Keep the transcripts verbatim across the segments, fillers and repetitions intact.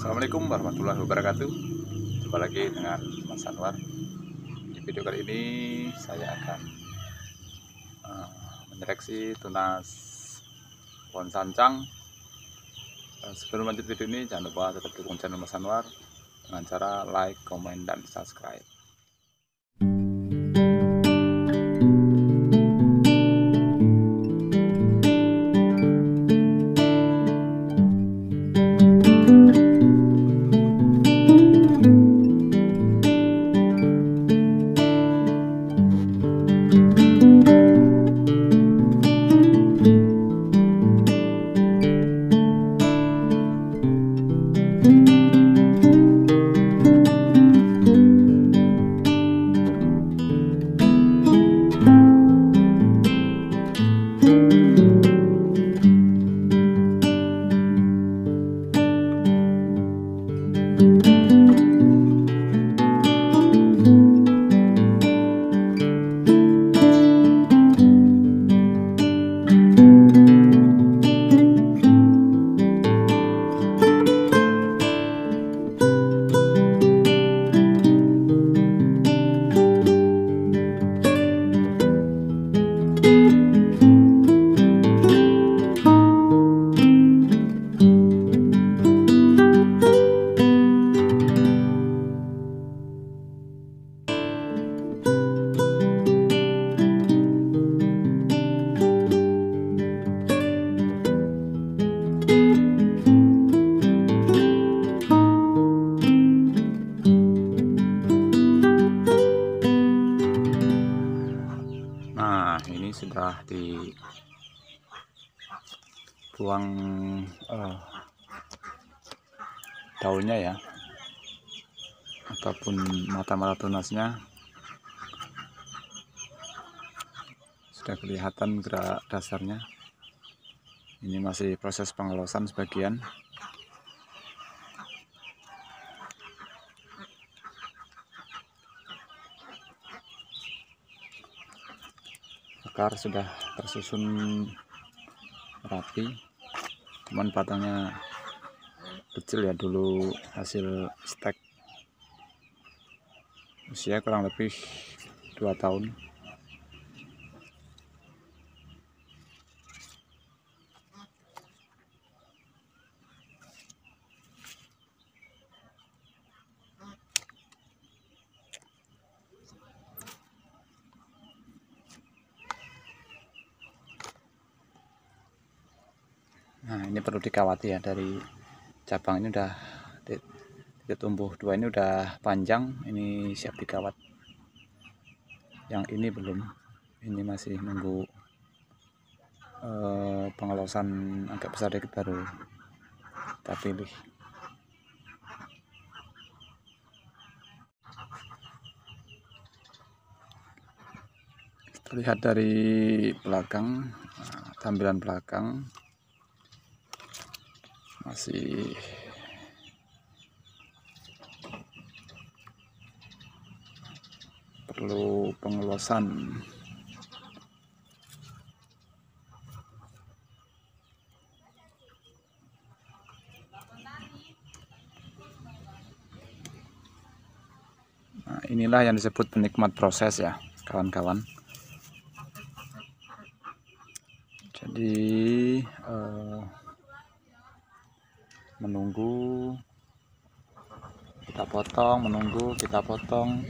Assalamualaikum warahmatullahi wabarakatuh. Jumpa lagi dengan Mas Anwar. Di video kali ini saya akan uh, menyeleksi tunas pohon sancang. Uh, sebelum lanjut video ini, jangan lupa tetap dukung channel Mas Anwar dengan cara like, komen, dan subscribe. Nah, ini sudah dibuang uh, daunnya ya, ataupun mata-mata tunasnya. Sudah kelihatan gerak dasarnya. Ini masih proses pengelosan sebagian. Akar sudah tersusun rapi, cuman batangnya kecil ya, dulu hasil stek, usia kurang lebih dua tahun. Nah, ini perlu dikawati ya, dari cabang ini udah titik tumbuh dua ini udah panjang, ini siap dikawat. Yang ini belum, ini masih nunggu eh, pengelosan agak besar dikit baru kita pilih. Terlihat dari belakang, nah, tampilan belakang masih perlu pengelosan. Nah, inilah yang disebut penikmat proses ya kawan-kawan. Jadi eh, menunggu kita potong, menunggu kita potong.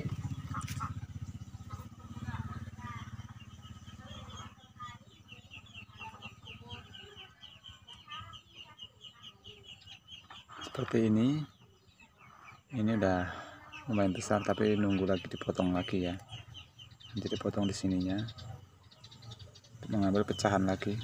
Seperti ini. Ini udah lumayan besar, tapi nunggu lagi dipotong lagi ya. Jadi potong di sininya, mengambil pecahan lagi.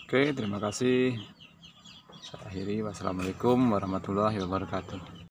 Oke, terima kasih. Saya akhiri. Wassalamualaikum warahmatullahi wabarakatuh.